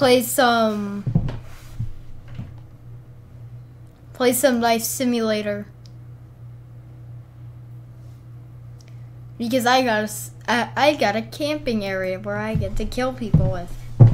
play some Life Simulator. Because I got a camping area where I get to kill people with.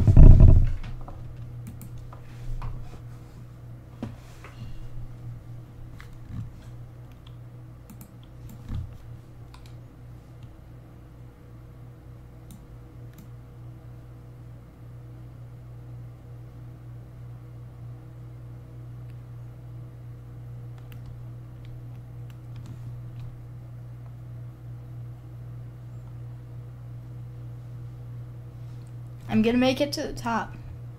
I'm gonna make it to the top.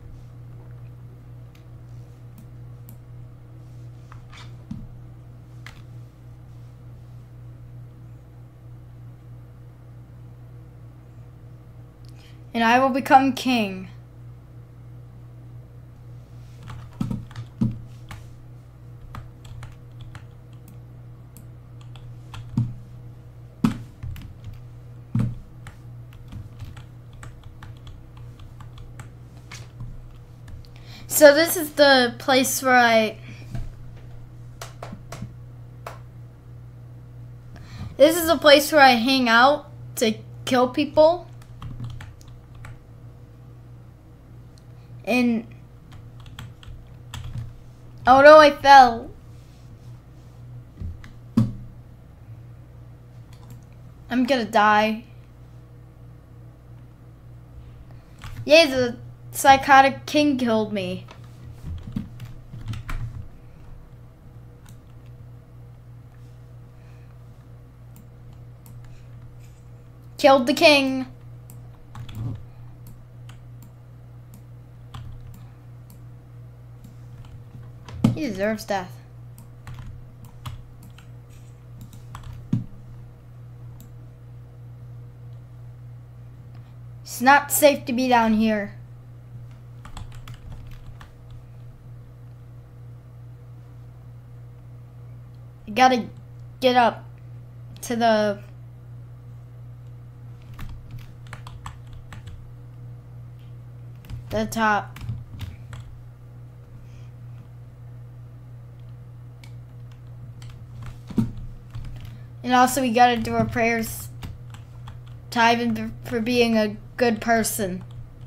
And I will become king. So this is the place where this is the place where I hang out to kill people. And oh no, I fell. I'm gonna die. Yay, the psychotic king killed me. Killed the king. He deserves death. It's not safe to be down here. I gotta get up to the top. And also we gotta do our prayers to Ivan for being a good person.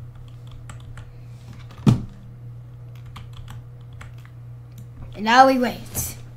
And now we wait.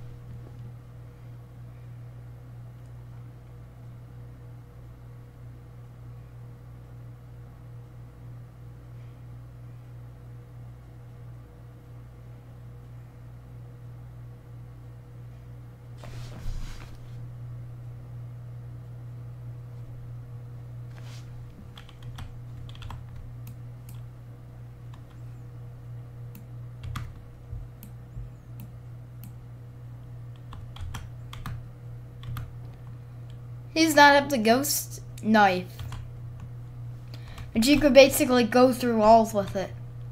He's not up the ghost knife. But you could basically go through walls with it.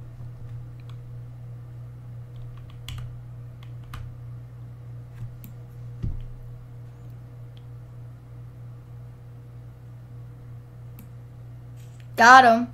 Got him.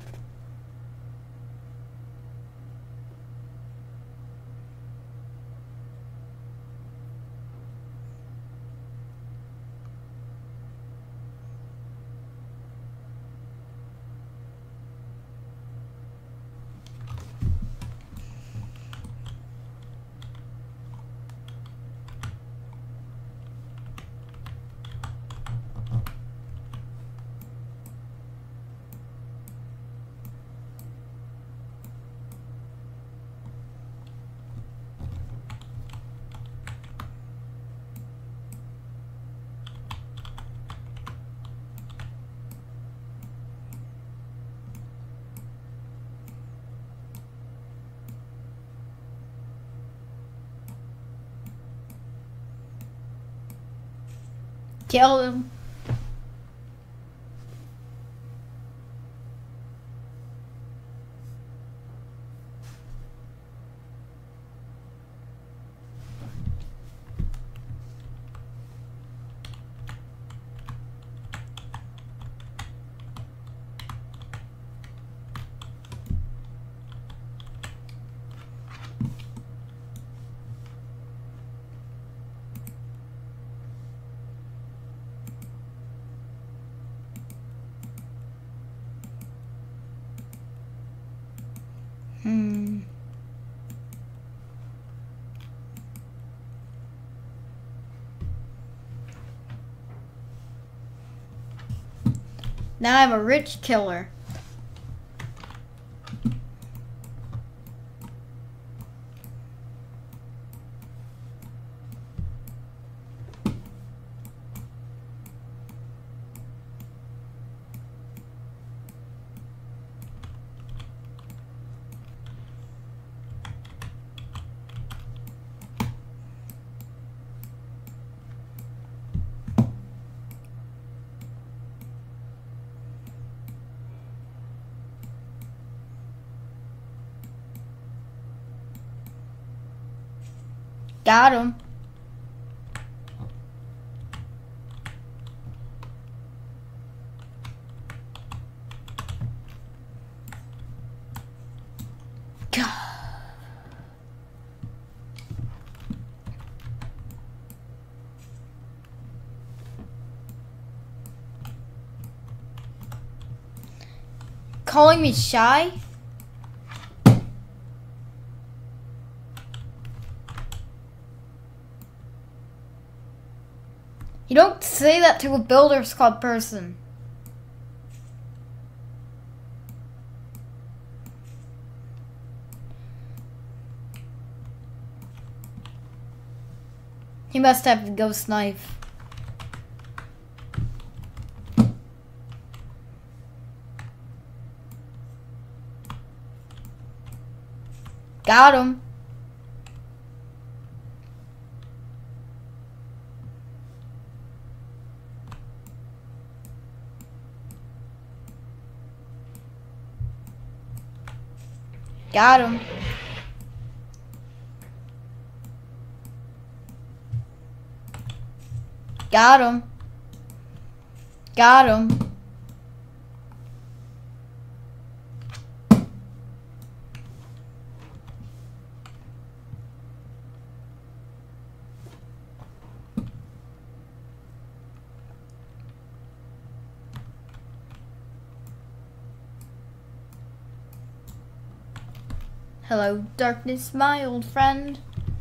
Kill him. Now I'm a rich killer. Got him. Calling me shy? You don't say that to a Builders Club person. He must have the ghost knife. Got him. Got him. Got him. Got him. Hello, darkness, my old friend.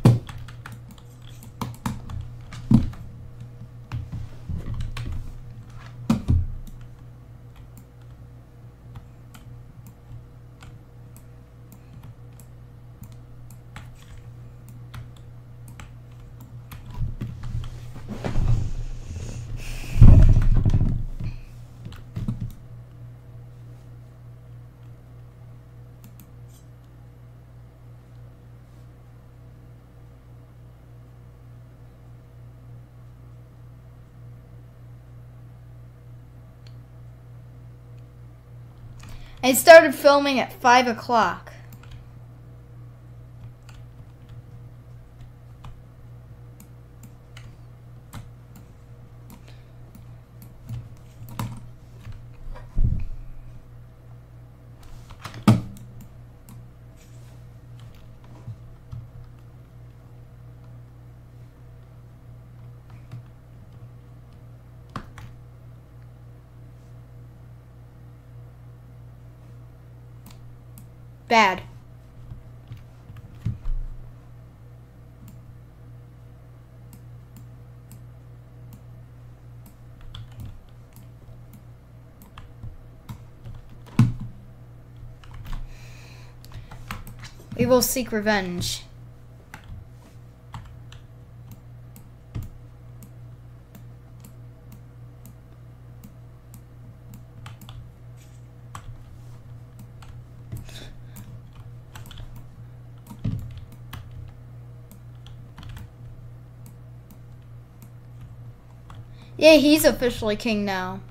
I started filming at 5 o'clock. Bad. We will seek revenge. Yeah, he's officially king now.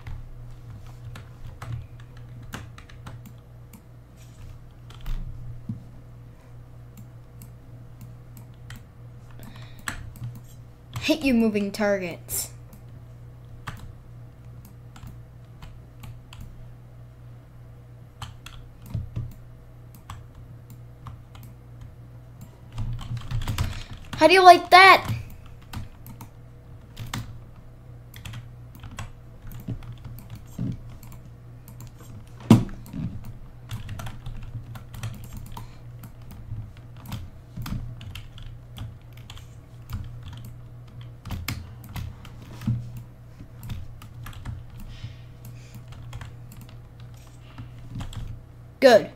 Hate you moving targets. How do you like that? Good.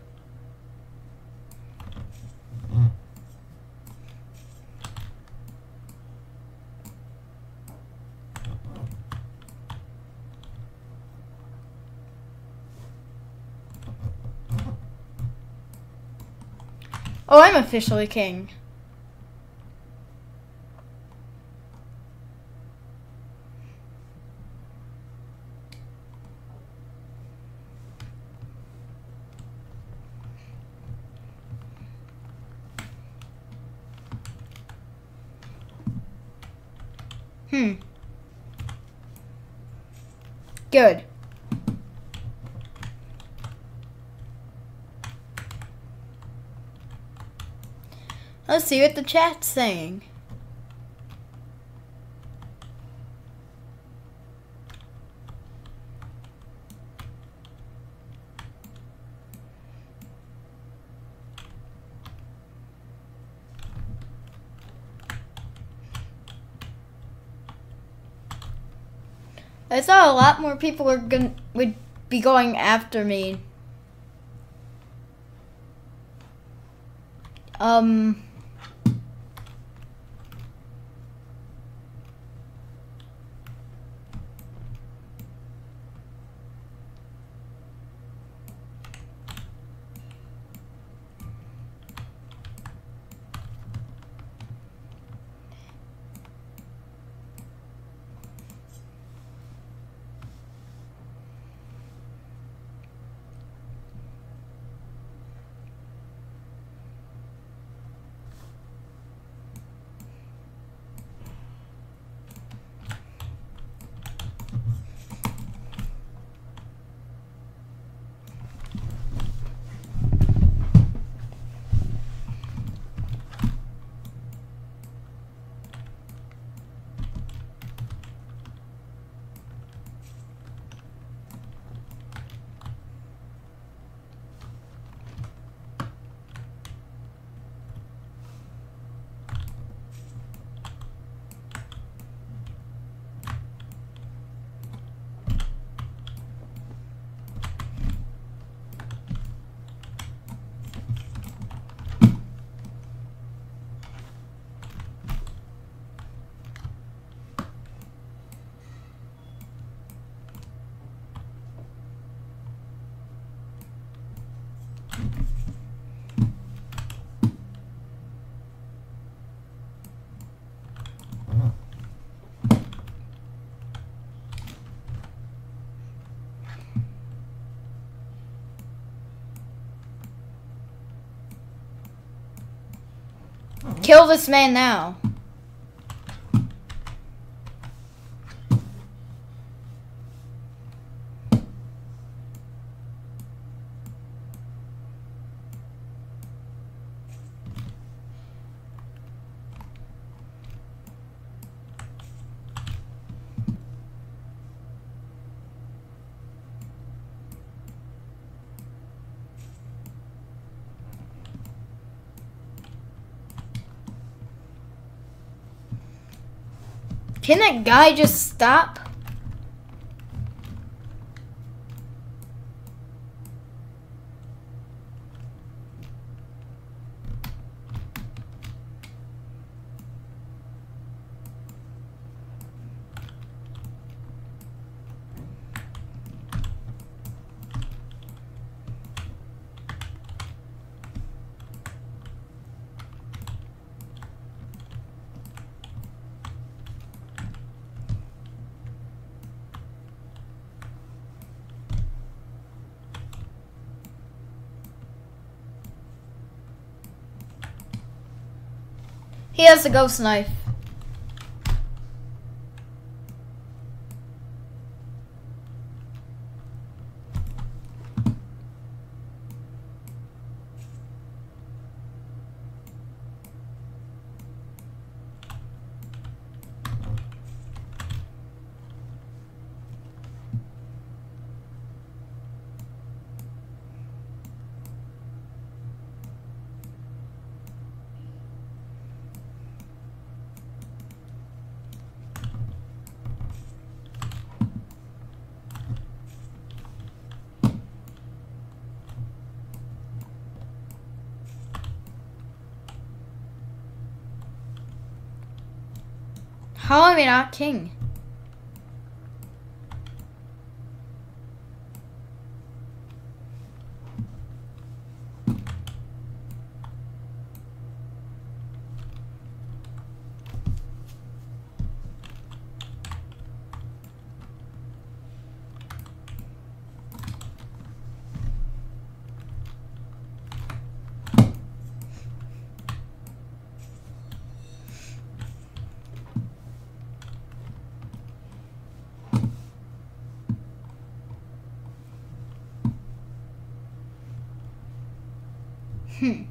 Oh, I'm officially king. Good. Let's see what the chat's saying. I thought a lot more people would be going after me. Kill this man now. Can that guy just stop? He has a ghost knife. How am I not king? Hmm.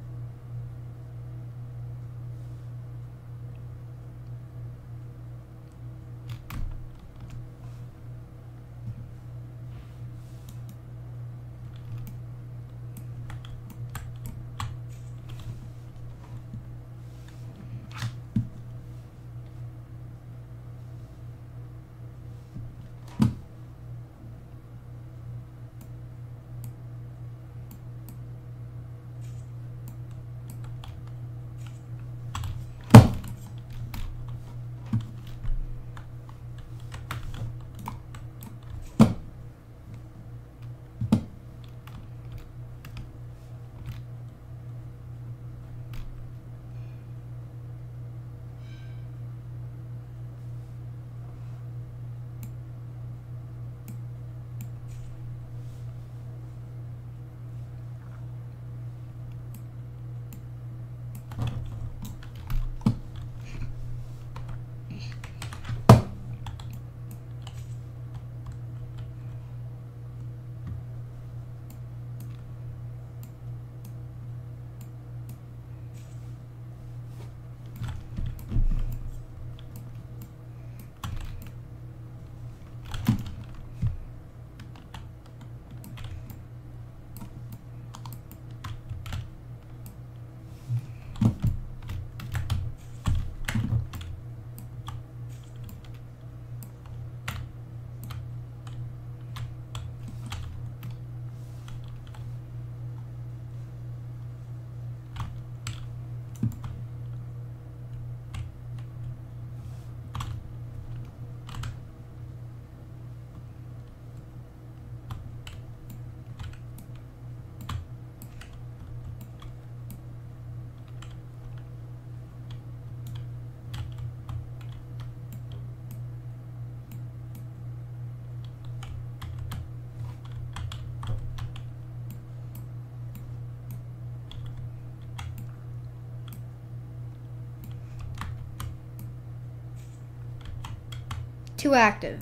Too active.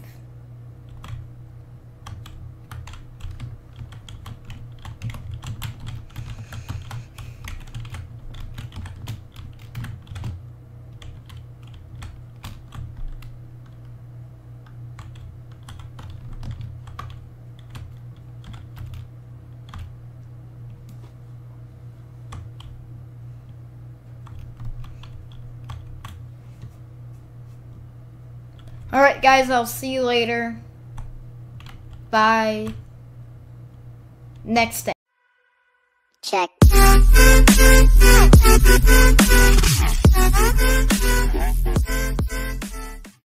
Alright guys, I'll see you later. Bye. Next day. Check.